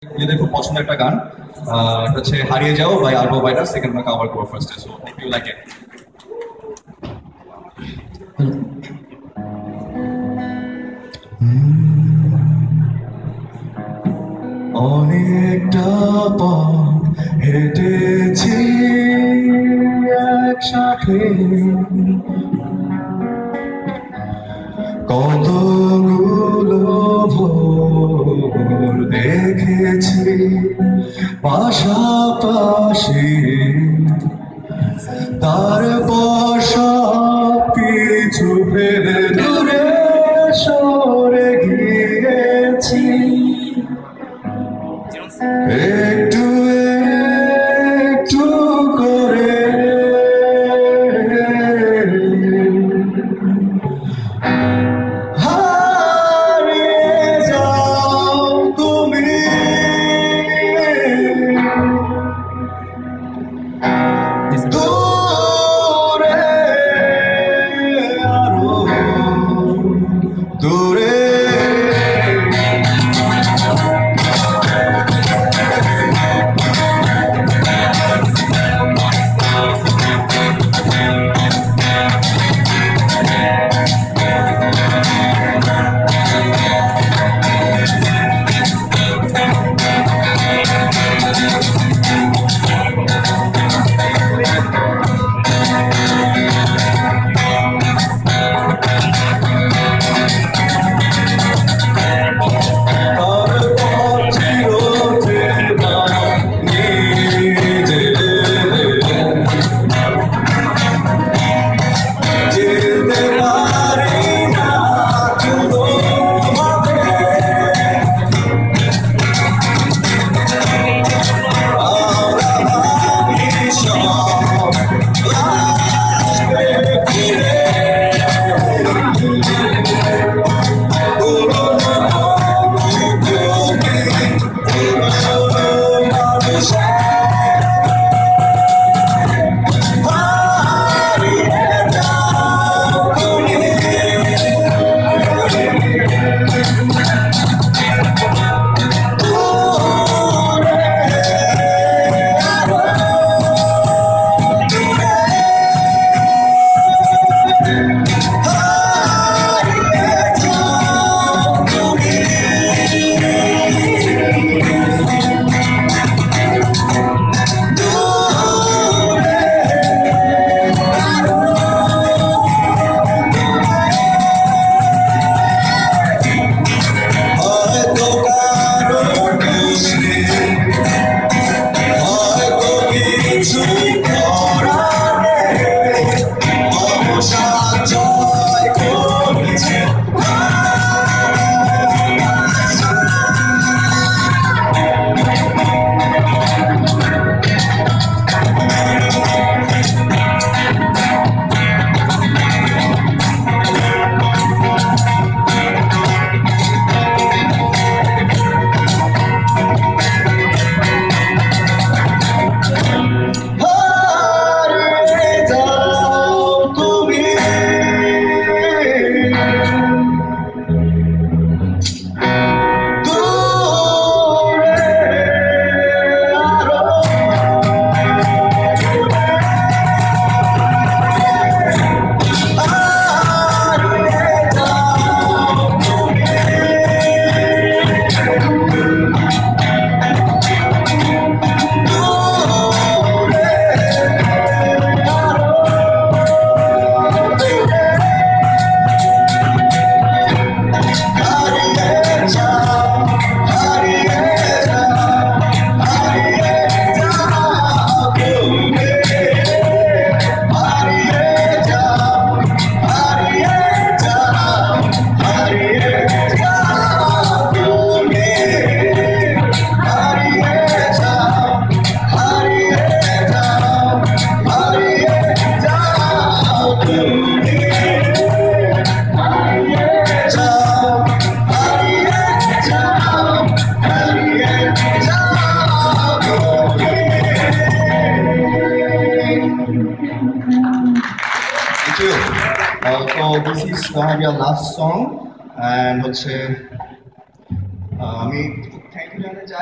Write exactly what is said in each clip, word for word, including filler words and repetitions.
নিজেদের খুব পছন্দের একটা গান, এটা হচ্ছে হারিয়ে যাও বাই আলবো ভাইরাস, সেকেন্ড আমরা কভার করব ফার্স্টে। So if you like it. অনেকটা পথ হেঁটেছি একসাথে, কতগুলো ভোর দেখেছি পাশাপাশি, তারপর সব কিছু ফেলে দূরে সরে গিয়েছি, একটু একটু করে হারিয়ে যাও তুমি, দূরে আরো দূরে। So this is gonna be our last song, and হচ্ছে আমি থ্যাংক ইউ জানাতে চাই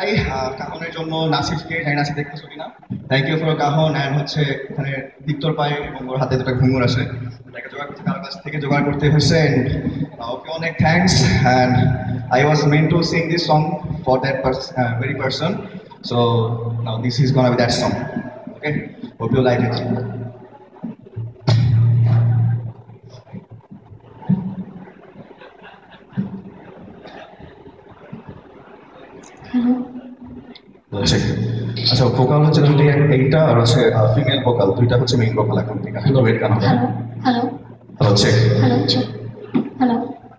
চাই কাহনের জন্য নাসিফকে, জানি নাসিফ দেখতেছো কিনা, thank you for Kahon. And হচ্ছে এখানে দীপ্তর পায়ে এবং ওর হাতে দুটো ঘুঙুর আছে, এটাকে জোগাড় করতে কারোর কাছ থেকে জোগাড় করতে হয়েছে। ওকে অনেক thanks. And I was meant to sing this song for that very person, so now this is gonna be that song. Okay, hope you like it. আচ্ছা, ভোকাল হচ্ছে দুটি, এইটা আর হচ্ছে ফিমেল ভোকাল, দুইটা হচ্ছে মেইন ভোকাল এখন থেকে। Hello, wait গান হবে। Hello hello hello check. Hello check. Hello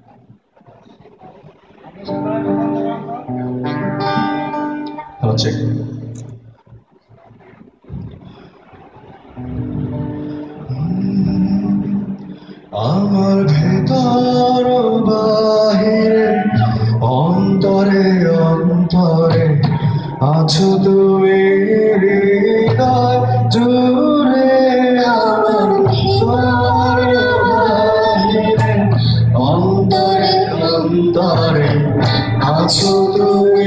hello check. আমার ভেতর বাহিরে অন্তরে অন্তরে আছো তুমি, হৃদয় জুড়ে আমার ভেতর বাহিরে অন্তরে অন্তরে আছো তুমি।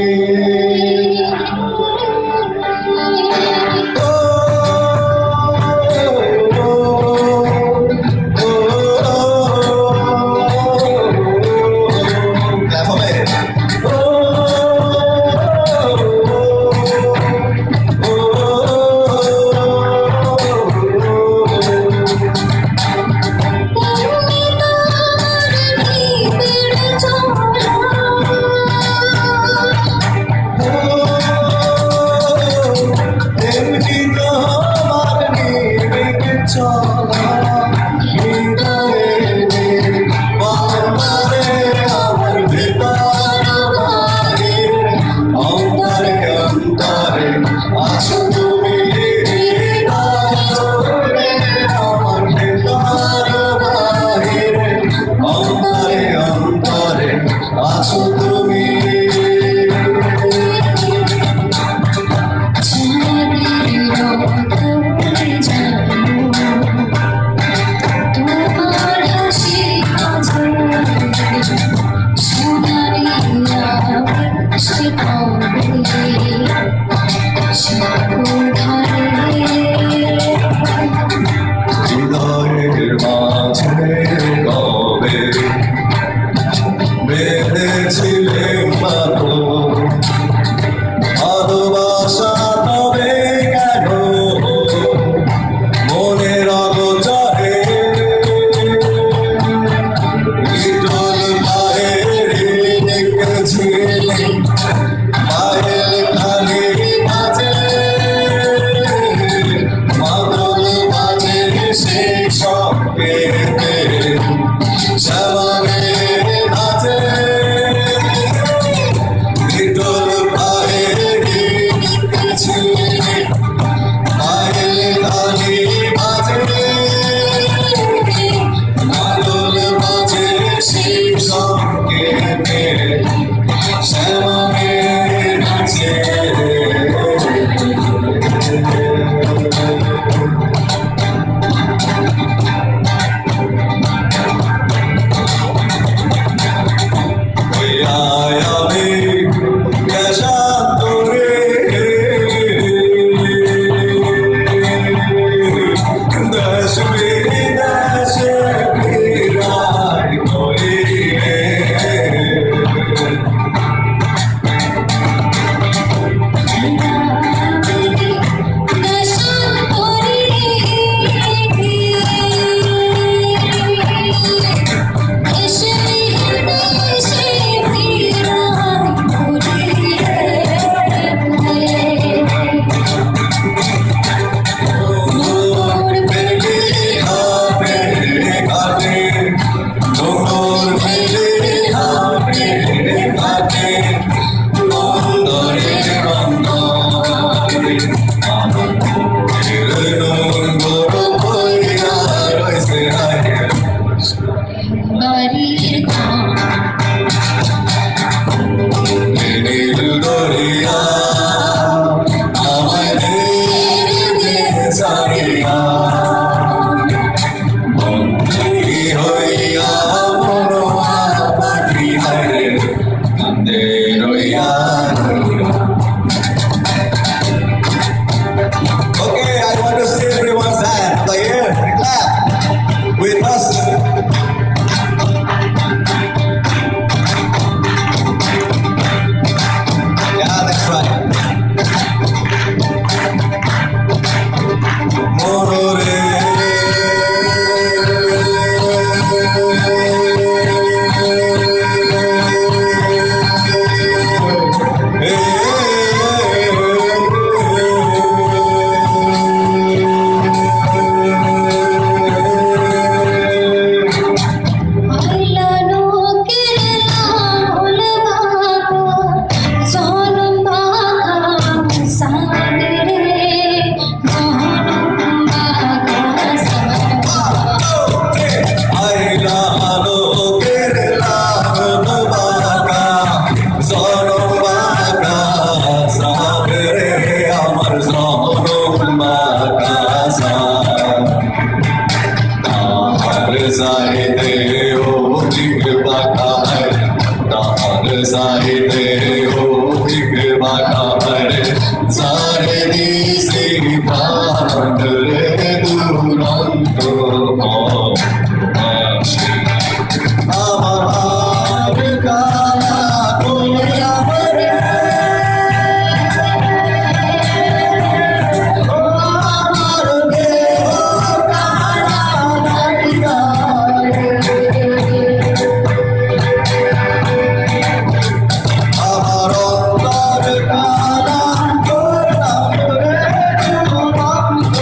বাগারে সারে দিশে ভান্ডরে দুরন্ত আসে আমার কালা কোয়া মরে আমার দেহ কালা নাইগা আমার অন্তর কালা করলাম রে দুরন্ত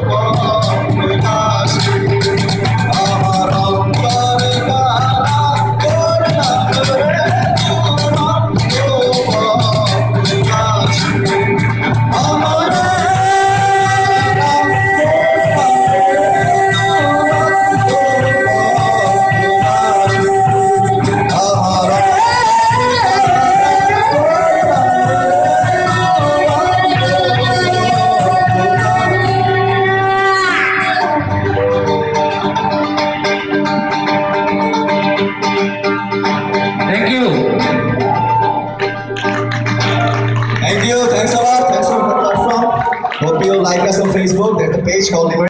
আসে আমার অন্তর কালা করলাম রে দুরন্ত আসে আমার Thank you. Thank you. Thanks a lot. Thanks for the platform. Hope you like us on Facebook. There's a page called Liber-